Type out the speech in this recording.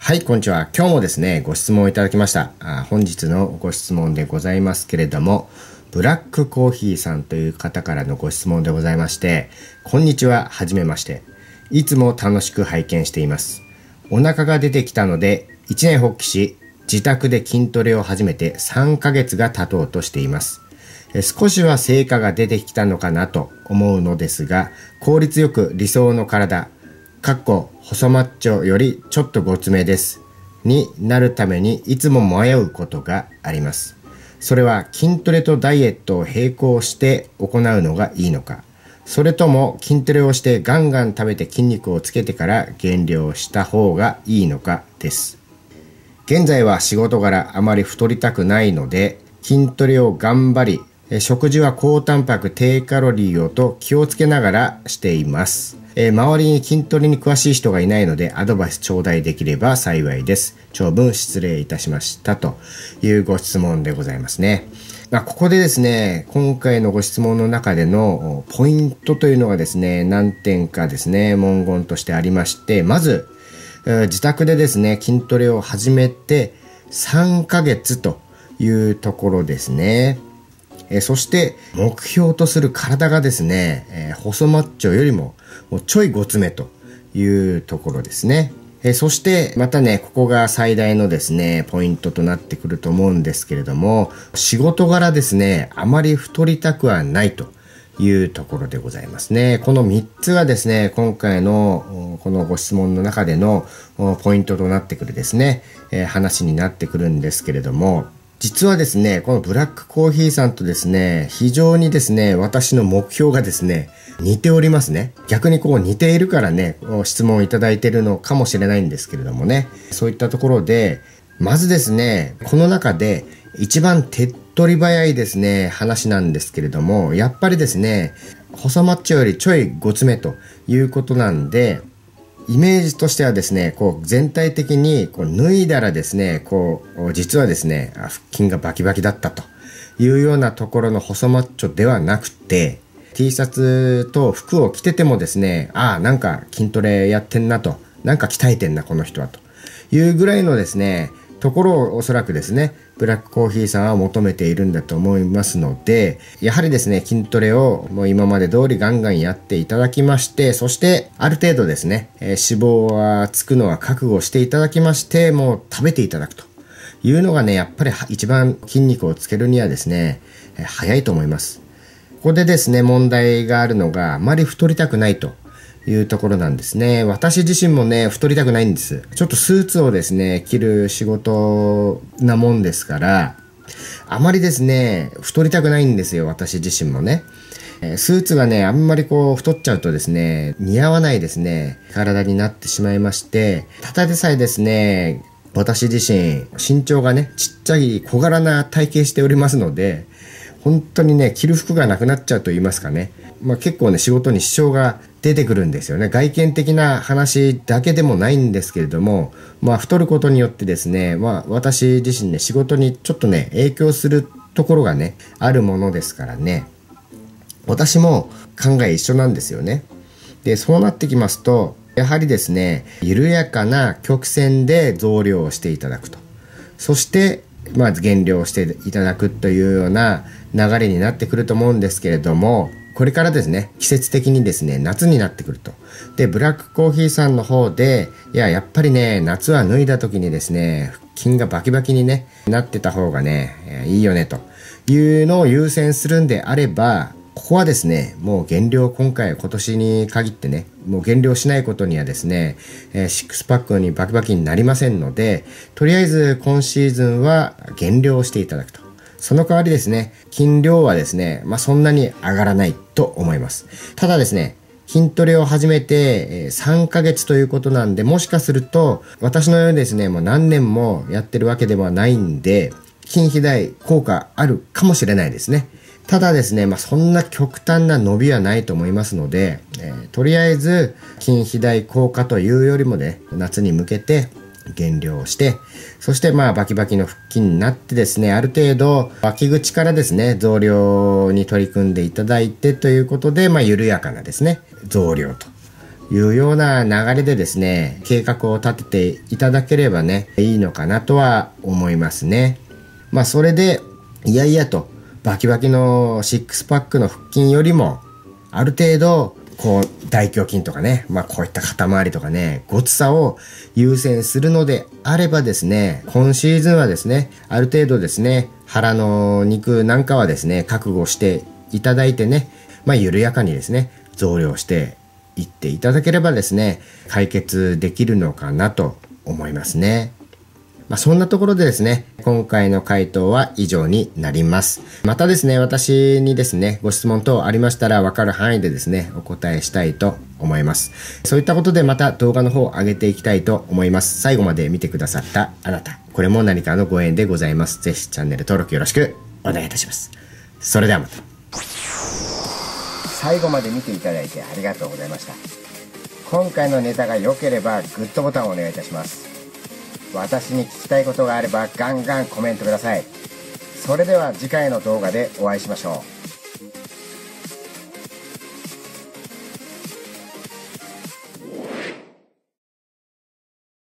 はい、こんにちは。今日もですね、ご質問をいただきました。本日のご質問でございますけれども、ブラックコーヒーさんという方からのご質問でございまして、こんにちは、はじめまして。いつも楽しく拝見しています。お腹が出てきたので、一年発起し、自宅で筋トレを始めて3ヶ月が経とうとしています。少しは成果が出てきたのかなと思うのですが、効率よく理想の体、細マッチョよりちょっとごつめですになるためにいつも迷うことがあります。それは筋トレとダイエットを並行して行うのがいいのか、それとも筋トレをしてガンガン食べて筋肉をつけてから減量した方がいいのかです。現在は仕事柄あまり太りたくないので筋トレを頑張り、食事は高タンパク低カロリーをと気をつけながらしています。周りに筋トレに詳しい人がいないのでアドバイス頂戴できれば幸いです。長文失礼いたしましたというご質問でございますね。ここでですね、今回のご質問の中でのポイントというのがですね、何点かですね、文言としてありまして、まず、自宅でですね、筋トレを始めて3ヶ月というところですね。そして目標とする体がですね、細マッチョよりもちょいごつめというところですね。そしてまたね、ここが最大のですね、ポイントとなってくると思うんですけれども、仕事柄ですね、あまり太りたくはないというところでございますね。この3つがですね、今回のこのご質問の中でのポイントとなってくるですね、話になってくるんですけれども、実はですね、このブラックコーヒーさんとですね、非常にですね、私の目標がですね、似ておりますね。逆に似ているからね、質問をいただいているのかもしれないんですけれどもね。そういったところで、まずですね、この中で一番手っ取り早いですね、話なんですけれども、やっぱりですね、細マッチョよりちょいごつめということなんで、イメージとしてはですね、全体的に脱いだらですね、実はですね、腹筋がバキバキだったというようなところの細マッチョではなくて、T シャツと服を着ててもですね、なんか筋トレやってんなと、なんか鍛えてんなこの人はというぐらいのですね、ところをおそらくですね、ブラックコーヒーさんは求めているんだと思いますので、やはりですね、筋トレをもう今まで通りガンガンやっていただきまして、そしてある程度ですね、脂肪はつくのは覚悟していただきまして、もう食べていただくというのがね、やっぱり一番筋肉をつけるにはですね、早いと思います。ここでですね、問題があるのが、あまり太りたくないというところなんですね。私自身もね、太りたくないんです。ちょっとスーツをですね、着る仕事なもんですから、あまりですね、太りたくないんですよ、私自身もね。スーツがね、あんまり太っちゃうとですね、似合わないですね、体になってしまいまして、ただでさえですね、私自身、身長がね、ちっちゃい小柄な体型しておりますので、本当にね、着る服がなくなっちゃうと言いますかね。結構ね、仕事に支障が出てくるんですよね。外見的な話だけでもないんですけれども、太ることによってですね、私自身ね、仕事にちょっとね、影響するところがね、あるものですからね。私も考え一緒なんですよね。で、そうなってきますと、やはりですね、緩やかな曲線で増量をしていただくと。そして、減量していただくというような流れになってくると思うんですけれども、これからですね、季節的にですね、夏になってくると。で、ブラックコーヒーさんの方で、やっぱりね、夏は脱いだ時にですね、腹筋がバキバキにね、なってた方がね、いいよねというのを優先するんであれば、ここはですね、もう減量今年に限ってね、もう減量しないことにはですね、シックスパックにバキバキになりませんので、とりあえず今シーズンは減量していただくと。その代わりですね、筋量はですね、そんなに上がらないと思います。ただですね、筋トレを始めて3ヶ月ということなんで、もしかすると私のようにですね、もう何年もやってるわけではないんで、筋肥大効果あるかもしれないですね。ただですね、そんな極端な伸びはないと思いますので、とりあえず筋肥大効果というよりもね、夏に向けて減量をして、そしてバキバキの腹筋になってですね、ある程度脇口からですね、増量に取り組んでいただいてということで、緩やかなですね、増量というような流れでですね、計画を立てていただければね、いいのかなとは思いますね。それで、いやいやと、バキバキのシックスパックの腹筋よりも、ある程度、大胸筋とかね、こういった肩周りとかね、ごつさを優先するのであればですね、今シーズンはですね、ある程度ですね、腹の肉なんかはですね、覚悟していただいてね、緩やかにですね、増量していっていただければですね、解決できるのかなと思いますね。そんなところでですね、今回の回答は以上になります。またですね、私にですね、ご質問等ありましたら分かる範囲でですね、お答えしたいと思います。そういったことでまた動画の方を上げていきたいと思います。最後まで見てくださったあなた、これも何かのご縁でございます。ぜひチャンネル登録よろしくお願いいたします。それではまた。最後まで見ていただいてありがとうございました。今回のネタが良ければグッドボタンをお願いいたします。私に聞きたいことがあればガンガンコメントください。それでは次回の動画でお会いしましょう。